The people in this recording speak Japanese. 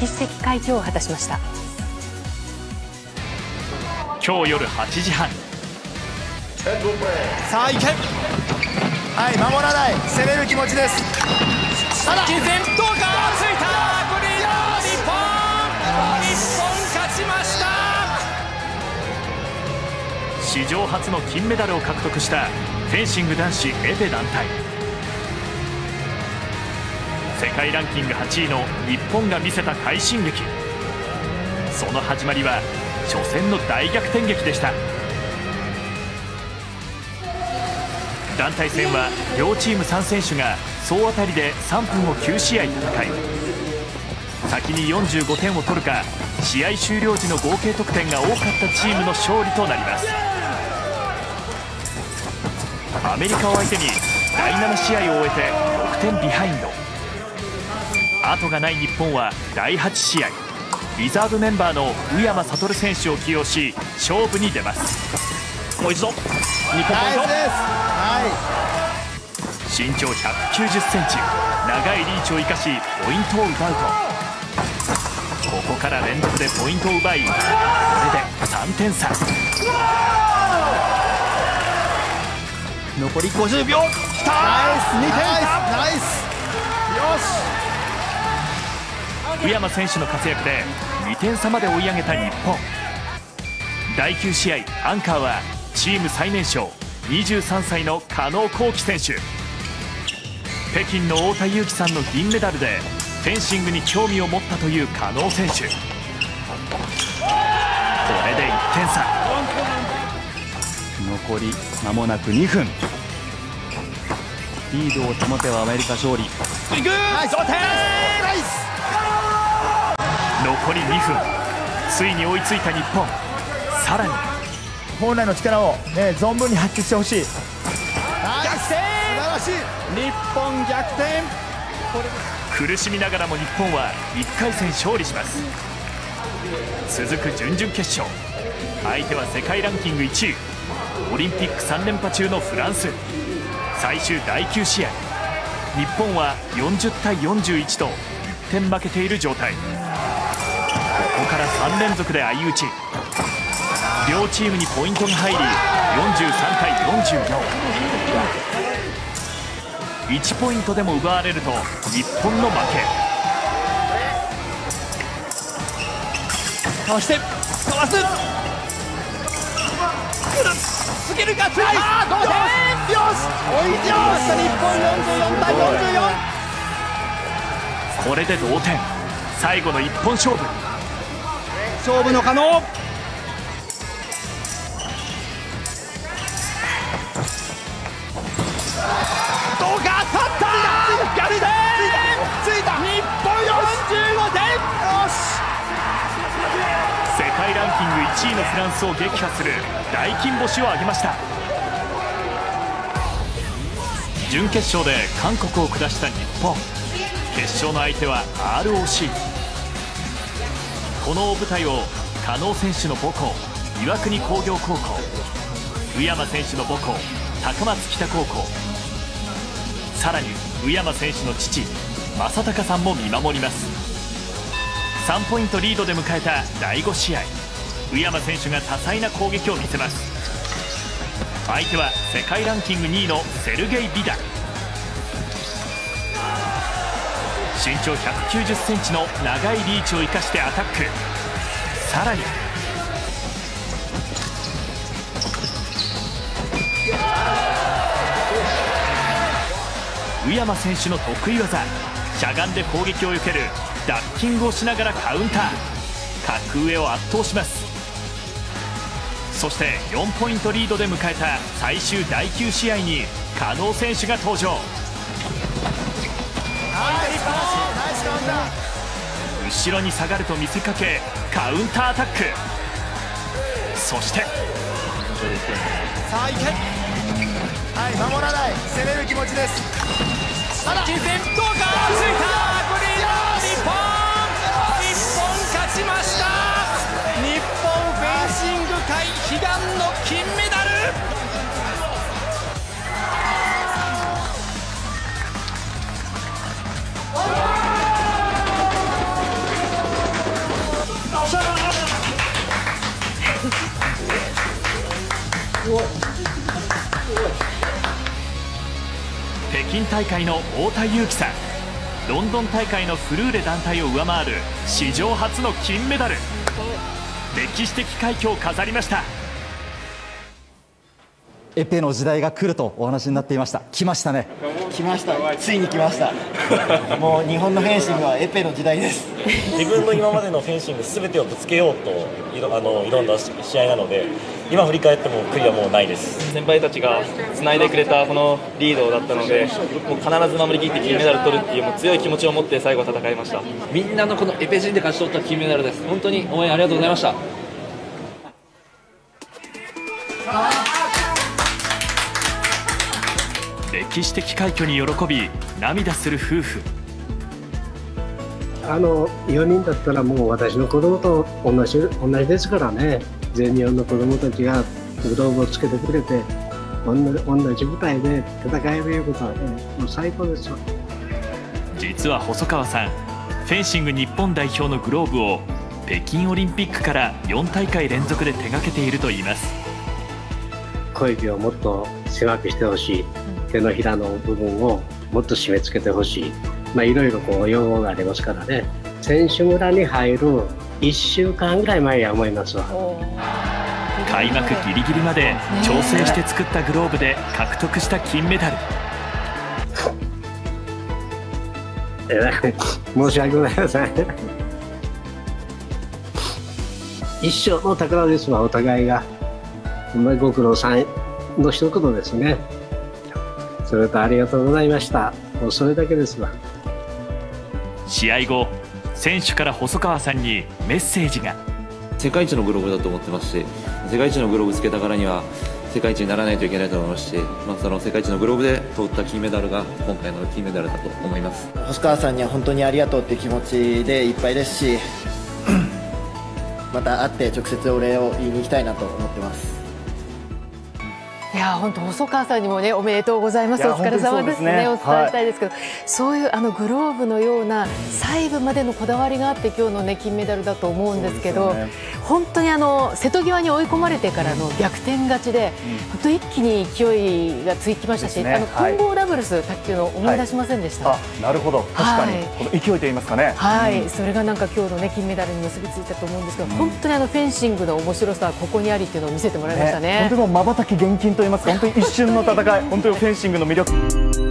歴史的快挙を果たしました。 今日夜8時半。 さあ行け。はい、守らない、攻める気持ちです。 ただ金銭どうか、ついた。グリーン、日本勝ちました。 史上初の金メダルを獲得したフェンシング男子エペ団体。世界ランキング8位の日本が見せた快進撃。その始まりは初戦の大逆転劇でした。団体戦は両チーム3選手が総当たりで3分を9試合戦い、先に45点を取るか試合終了時の合計得点が多かったチームの勝利となります。アメリカを相手に第7試合を終えて6点ビハインド。後がない日本は第8試合、リザーブメンバーの宇山賢選手を起用し勝負に出ます。 もう一度日本ポイント。 身長190センチ、長いリーチを生かしポイントを奪うと、ここから連続でポイントを奪い、これで3点差。 残り50秒。きた。 ナイス、2点差。 ナイス。よし。 宇山選手の活躍で2点差まで追い上げた日本。第9試合、アンカーはチーム最年少23歳の加納虹輝選手。北京の太田雄貴さんの銀メダルでフェンシングに興味を持ったという加納選手。これで1点差。 残り間もなく2分。リードを保てはアメリカ勝利。いく。同点。ナイス。 残り2分、ついに追いついた日本。さらに本来の力を、存分に発揮してほしい。 逆転。素晴らしい。日本逆転。 苦しみながらも日本は1回戦勝利します。続く準々決勝、相手は世界ランキング1位、オリンピック3連覇中のフランス。最終第9試合、日本は40対41と1点負けている状態。ここから3連続で相打ち。両チームにポイントが入り43対44。1ポイントでも奪われると日本の負け。 かわしてかわす。つけるか。ついた。同点。よし。追いつきました。日本44対44。 これで同点。最後の一本勝負。 勝負の可能。どうか。当たった。逆転。ついた。日本45点。よし。 世界ランキング1位のフランスを撃破する大金星を挙げました。準決勝で韓国を下した日本。決勝の相手は ROC。 この大舞台を加納選手の母校岩国工業高校、宇山選手の母校高松北高校、さらに宇山選手の父正隆さんも見守ります。3ポイントリードで迎えた第5試合、宇山選手が多彩な攻撃を見せます。相手は世界ランキング2位のセルゲイ・ビダ。身長190センチの長いリーチを生かしてアタック。さらに宇山選手の得意技、しゃがんで攻撃を避けるダッキングをしながらカウンター。格上を圧倒します。そして4ポイントリードで迎えた最終第9試合に加納選手が登場。後ろに下がると見せかけカウンターアタック。そしてさあ行け。はい、守らない、攻める気持ちです。 ただ金銭どうか。ついた。グリーン。日本勝ちました。日本フェンシング界悲願の金メダル。 北京大会の太田雄貴さん、ロンドン大会のフルーレ団体を上回る史上初の金メダル、歴史的快挙を飾りました。 エペの時代が来るとお話になっていました。来ましたね。 来ました。ついに来ました。もう日本のフェンシングはエペの時代です。 自分の今までのフェンシングすべてをぶつけようと挑んだ試合なので、今振り返っても悔いはもうないです。 先輩たちがつないでくれたこのリードだったので、もう必ず守り切って金メダル取るっていうもう強い気持ちを持って最後戦いました。 みんなのこのエペ陣で勝ち取った金メダルです。本当に応援ありがとうございました。 歴史的快挙に喜び涙する夫婦。 4人だったらもう私の子供と同じですからね。全日本の子供たちがグローブをつけてくれて同じ舞台で戦えるいうことはね、もう最高ですよ。 実は細川さん、フェンシング日本代表のグローブを北京オリンピックから4大会連続で手掛けているといいます。 小指をもっと狭くしてほしい、手のひらの部分をもっと締め付けてほしい、いろいろ要望がありますからね。選手村に入る1週間ぐらい前や思いますわ。 開幕ギリギリまで調整して作ったグローブで獲得した金メダル。 申し訳ございません。一生の宝ですわ、お互いが。ご苦労さんの一言ですね。それとありがとうございました。もうそれだけですわ。 試合後、選手から細川さんにメッセージが。 世界一のグローブだと思ってますし、世界一のグローブつけたからには世界一にならないといけないと思いますし、その世界一のグローブで取った金メダルが今回の金メダルだと思います。 細川さんには本当にありがとうっていう気持ちでいっぱいですし、また会って直接お礼を言いに行きたいなと思ってます。 いや本当細川さんにもねおめでとうございます。お疲れ様ですね。お伝えしたいですけど、そういうグローブのような細部までのこだわりがあって今日のね金メダルだと思うんですけど、本当に瀬戸際に追い込まれてからの逆転勝ちで、本当一気に勢いがつきましたし、混合ダブルス卓球の思い出しませんでした。 なるほど、確かにこの勢いと言いますかね。 それがなんか今日のね金メダルに結びついたと思うんですけど、本当にフェンシングの面白さはここにありっていうのを見せてもらいましたね。 本当に瞬き厳禁と言いますか、本当に一瞬の戦い、本当にフェンシングの魅力。